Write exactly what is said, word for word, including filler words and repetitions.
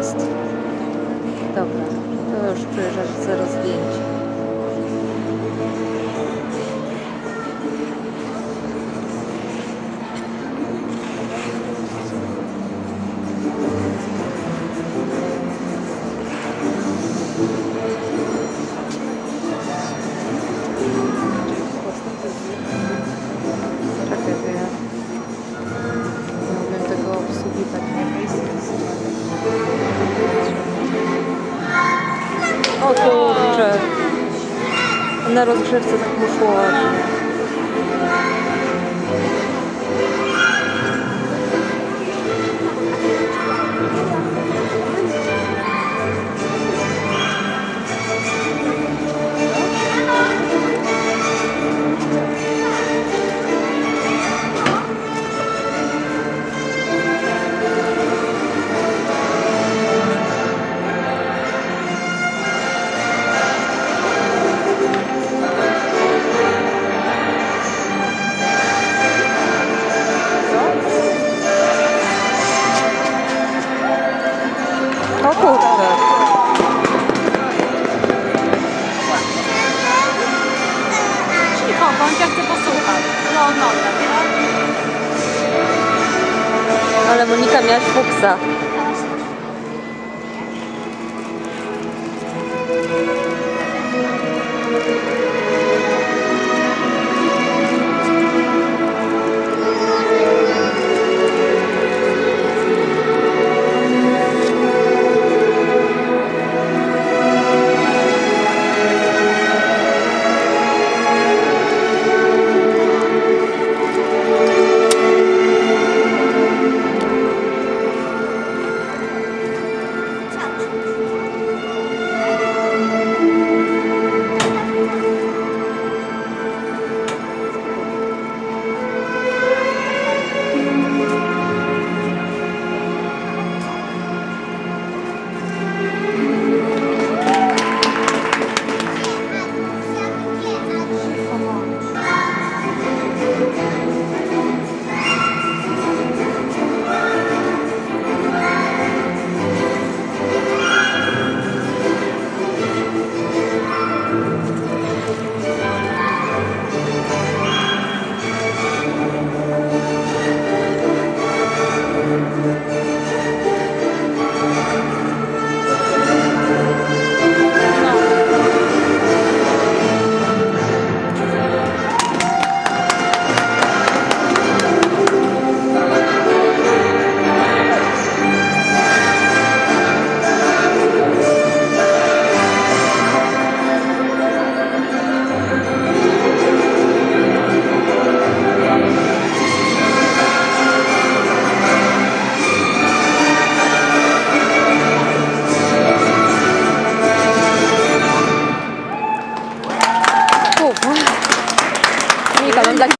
jest. Dobra, to już czuję, że zero zdjęć. Czekaj, to ja nie umiem tego obsługiwać, nie? O kurczę, na rozgrzewce tak muszło. O kurczę. Cicho, bądź ja chcę posłuchać. No, no, tak. Ale Monika miałaś fuksa.